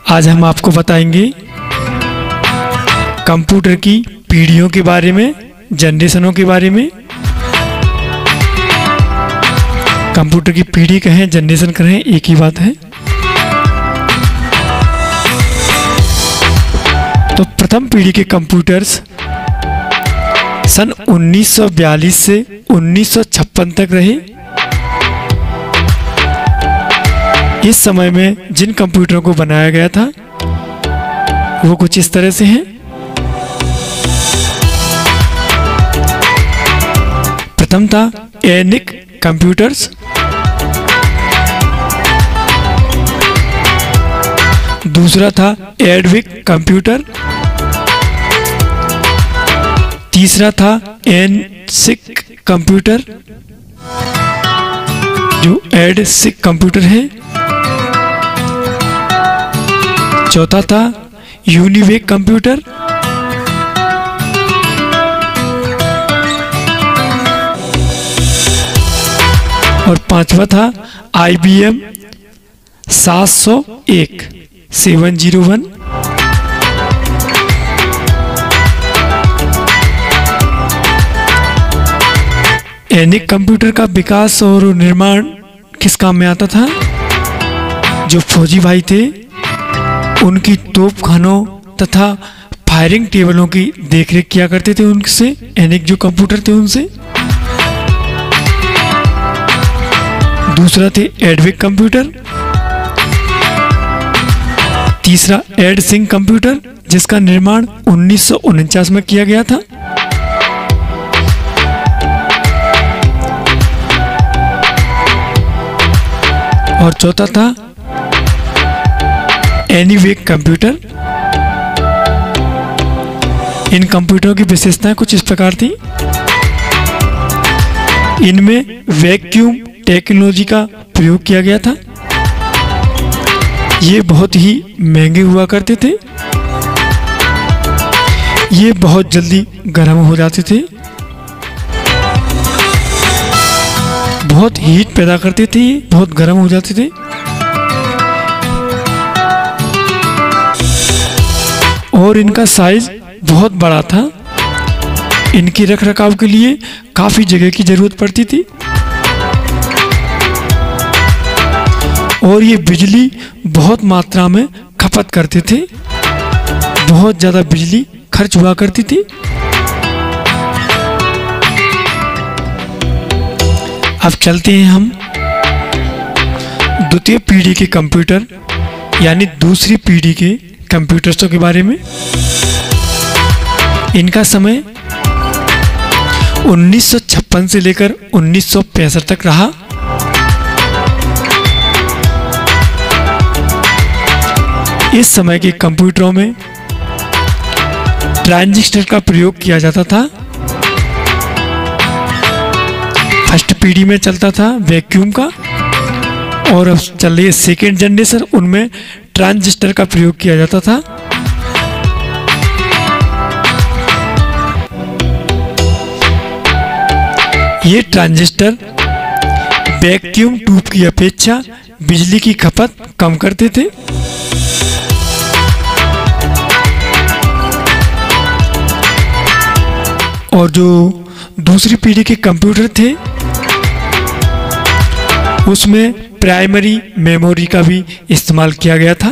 आज हम आपको बताएंगे कंप्यूटर की पीढ़ियों के बारे में, जनरेशनों के बारे में। कंप्यूटर की पीढ़ी कहें, जनरेशन कहें, एक ही बात है। तो प्रथम पीढ़ी के कंप्यूटर्स सन 1942 से 1956 तक रहे। इस समय में जिन कंप्यूटरों को बनाया गया था वो कुछ इस तरह से हैं। प्रथम था एनिक कंप्यूटर्स, दूसरा था एडविक कंप्यूटर, तीसरा था एनसिक कंप्यूटर जो एडसिक कंप्यूटर है, चौथा था यूनिवेक कंप्यूटर, और पांचवा था IBM 701 701। एनिक कंप्यूटर का विकास और निर्माण किस काम में आता था? जो फौजी भाई थे उनकी तोपखानों तथा फायरिंग टेबलों की देखरेख किया करते थे उनसे, एनिक जो कंप्यूटर थे उनसे। दूसरा थे एडविक कंप्यूटर, तीसरा एडसिंक कंप्यूटर जिसका निर्माण 1949 में किया गया था, और चौथा था एनीवेक कंप्यूटर। इन कंप्यूटरों की विशेषताएं कुछ इस प्रकार थी। इनमें वैक्यूम टेक्नोलॉजी का प्रयोग किया गया था। ये बहुत ही महंगे हुआ करते थे। ये बहुत जल्दी गर्म हो जाते थे, बहुत हीट पैदा करते थे, ये बहुत गर्म हो जाते थे। और इनका साइज बहुत बड़ा था। इनकी रखरखाव के लिए काफी जगह की जरूरत पड़ती थी और ये बिजली बहुत मात्रा में खपत करते थे, बहुत ज्यादा बिजली खर्च हुआ करती थी। अब चलते हैं हम द्वितीय पीढ़ी के कंप्यूटर यानी दूसरी पीढ़ी के कंप्यूटर्सों के बारे में। इनका समय 1956 से लेकर 1965 तक रहा। इस समय के कंप्यूटरों में ट्रांजिस्टर का प्रयोग किया जाता था। फर्स्ट पीढ़ी में चलता था वैक्यूम का, और अब चल रही है सेकेंड जनरेशन, उनमें ट्रांजिस्टर का प्रयोग किया जाता था। ये ट्रांजिस्टर वैक्यूम ट्यूब की अपेक्षा बिजली की खपत कम करते थे। और जो दूसरी पीढ़ी के कंप्यूटर थे उसमें प्राइमरी मेमोरी का भी इस्तेमाल किया गया था।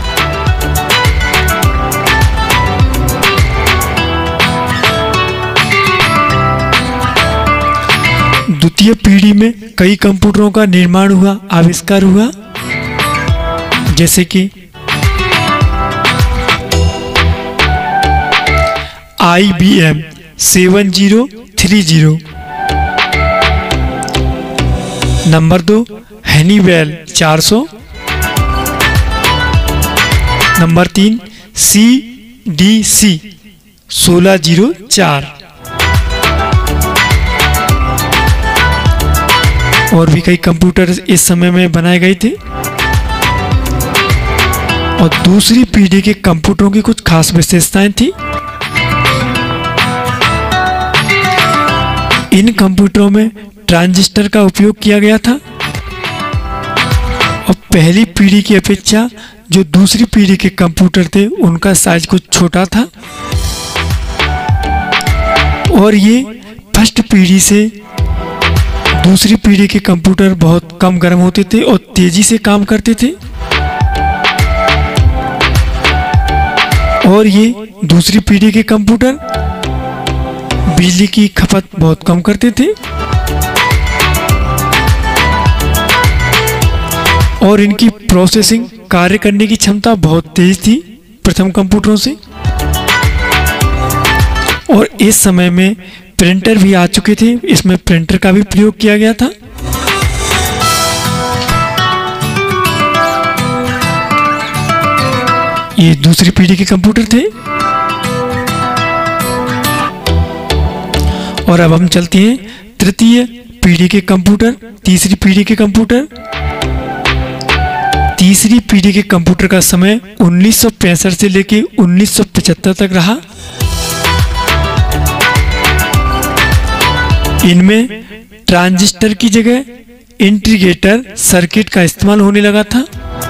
द्वितीय पीढ़ी में कई कंप्यूटरों का निर्माण हुआ, आविष्कार हुआ, जैसे कि IBM 7030, number 2 Honeywell 400, number 3 CDC 1604, और भी कई कंप्यूटर इस समय में बनाए गए थे। और दूसरी पीढ़ी के कंप्यूटरों की कुछ खास विशेषताएं थी। इन कंप्यूटरों में ट्रांजिस्टर का उपयोग किया गया था और पहली पीढ़ी की अपेक्षा जो दूसरी पीढ़ी के कंप्यूटर थे उनका साइज कुछ छोटा था और ये फर्स्ट पीढ़ी से दूसरी पीढ़ी के कंप्यूटर बहुत कम गर्म होते थे और तेजी से काम करते थे और ये दूसरी पीढ़ी के कंप्यूटर बिजली की खपत बहुत कम करते थे और इनकी प्रोसेसिंग कार्य करने की क्षमता बहुत तेज थी प्रथम कंप्यूटरों से। और इस समय में प्रिंटर भी आ चुके थे, इसमें प्रिंटर का भी प्रयोग किया गया था। ये दूसरी पीढ़ी के कंप्यूटर थे। और अब हम चलते हैं तृतीय पीढ़ी के कंप्यूटर, तीसरी पीढ़ी के कंप्यूटर। तीसरी पीढ़ी के कंप्यूटर का समय 1965 से लेकर 1975 तक रहा। इनमें ट्रांजिस्टर की जगह इंटीग्रेटर सर्किट का इस्तेमाल होने लगा था।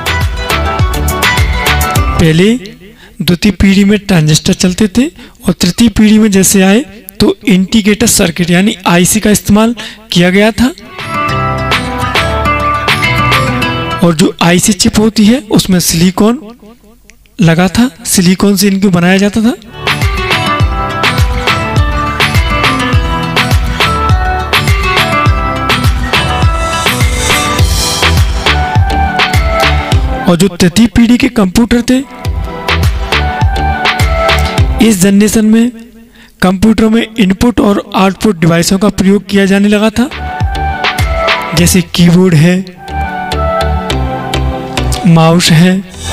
पहले द्वितीय पीढ़ी में ट्रांजिस्टर चलते थे और तृतीय पीढ़ी में जैसे आए तो इंटीग्रेटर सर्किट यानी आईसी का इस्तेमाल किया गया था। और जो आईसी चिप होती है उसमें सिलिकॉन लगा था, सिलिकॉन से इनको बनाया जाता था। और जो तृतीय पीढ़ी के कंप्यूटर थे, इस जनरेशन में कंप्यूटर में इनपुट और आउटपुट डिवाइसों का प्रयोग किया जाने लगा था, जैसे कीबोर्ड है, माउस है।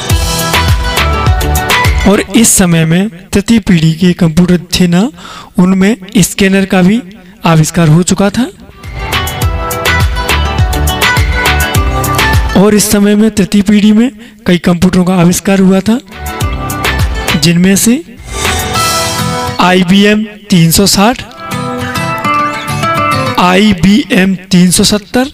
और इस समय में तृतीय पीढ़ी के कंप्यूटर थे ना, उनमें स्कैनर का भी आविष्कार हो चुका था। और इस समय में तृतीय पीढ़ी में कई कंप्यूटरों का आविष्कार हुआ था, जिनमें से IBM 360, IBM 370,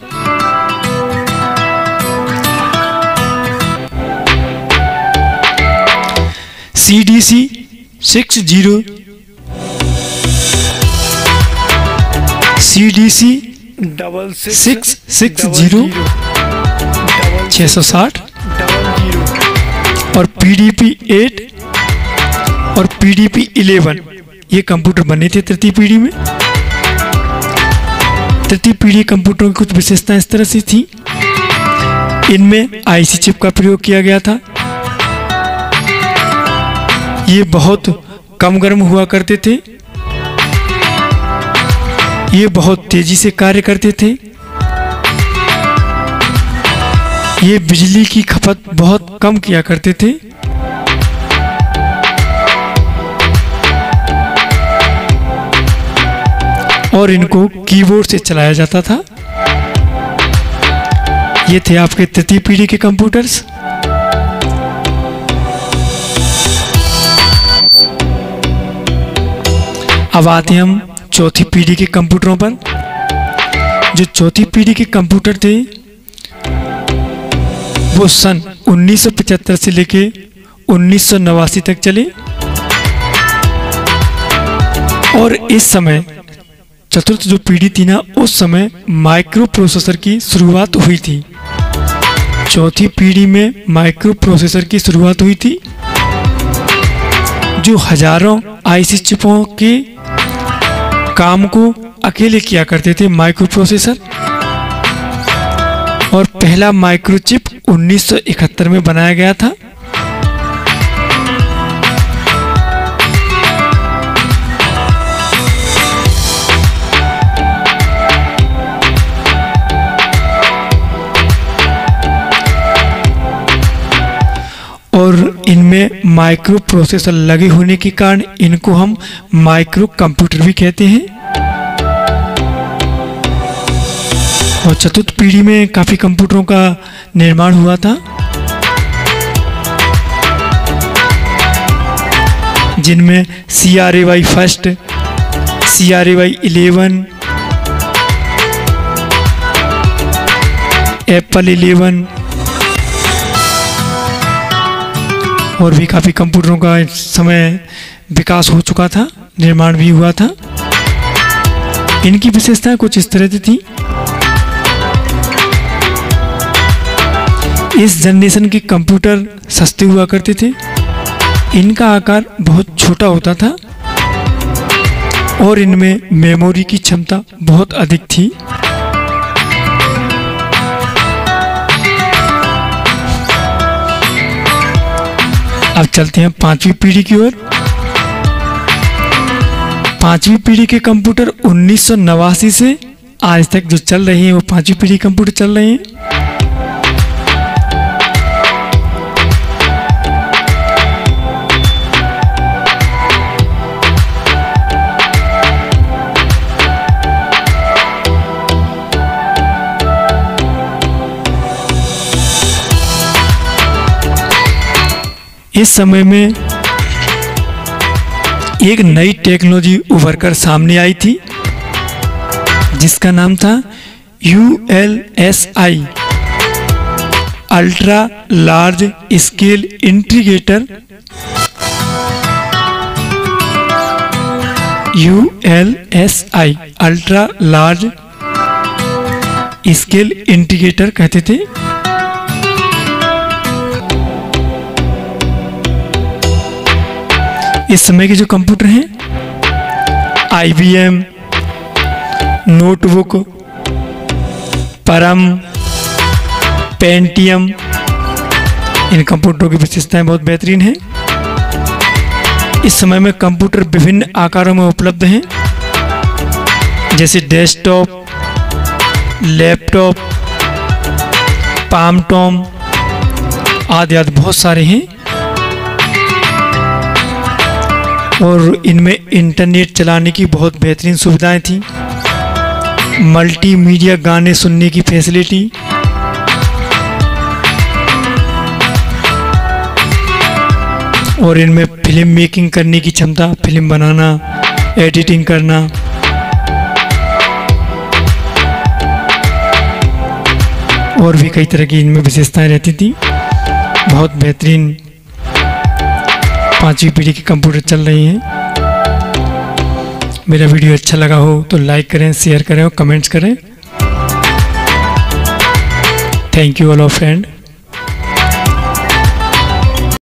CDC 60, CDC 660, 660 और PDP 8 और PDP 11 ये कंप्यूटर बने थे तृतीय पीढ़ी में। तृतीय पीढ़ी कंप्यूटरों की कुछ विशेषताएं इस तरह से थी। इनमें आईसी चिप का प्रयोग किया गया था। ये बहुत कम गर्म हुआ करते थे, ये बहुत तेजी से कार्य करते थे, ये बिजली की खपत बहुत कम किया करते थे। और इनको कीबोर्ड से चलाया जाता था। ये थे आपके तृतीय पीढ़ी के कंप्यूटर्स। अब आते हैं हम चौथी पीढ़ी के कंप्यूटरों पर। जो चौथी पीढ़ी के कंप्यूटर थे वो सन 1975 से लेके 1989 तक चले। और इस समय चतुर्थ जो पीढ़ी थी ना, उस समय माइक्रो प्रोसेसर की शुरुआत हुई थी। चौथी पीढ़ी में माइक्रो प्रोसेसर की शुरुआत हुई थी, जो हजारों आईसी चिपों के काम को अकेले किया करते थे माइक्रो प्रोसेसर। और पहला माइक्रो चिप 1971 में बनाया गया था। और इनमें माइक्रो प्रोसेसर लगे होने के कारण इनको हम माइक्रो कंप्यूटर भी कहते हैं। और चतुर्थ पीढ़ी में काफी कंप्यूटरों का निर्माण हुआ था, जिनमें CRAY फर्स्ट, CRAY 11, एप्पल 11, और भी काफ़ी कंप्यूटरों का इस समय विकास हो चुका था, निर्माण भी हुआ था। इनकी विशेषताएं कुछ इस तरह से थी। इस जनरेशन के कंप्यूटर सस्ते हुआ करते थे, इनका आकार बहुत छोटा होता था और इनमें मेमोरी की क्षमता बहुत अधिक थी। अब चलते हैं 5वीं पीढ़ी की ओर। 5वीं पीढ़ी के कंप्यूटर 1989 से आज तक जो चल रहे हैं वो 5वीं पीढ़ी कंप्यूटर चल रहे हैं। इस समय में एक नई टेक्नोलॉजी उभर कर सामने आई थी जिसका नाम था ULSI, ultra large scale integrator. ULSI ultra large scale integrator कहते थे। इस समय के जो कंप्यूटर हैं IBM, नोटबुक, परम, पेंटियम, इन कंप्यूटरों की विशेषताएं बहुत बेहतरीन हैं। इस समय में कंप्यूटर विभिन्न आकारों में उपलब्ध हैं, जैसे डेस्कटॉप, लैपटॉप, पाम टॉम आदि आदि बहुत सारे हैं। और इनमें इंटरनेट चलाने की बहुत बेहतरीन सुविधाएं थी, मल्टीमीडिया गाने सुनने की फैसिलिटी, और इनमें फिल्म मेकिंग करने की क्षमता, फिल्म बनाना, एडिटिंग करना। और भी कई तरह की इनमें विशेषताएं रहती थी। बहुत बेहतरीन 5वीं पीढ़ी के कंप्यूटर चल रही हैं। मेरा वीडियो अच्छा लगा हो तो लाइक करें, शेयर करें और कमेंट्स करें। Thank you all of friend.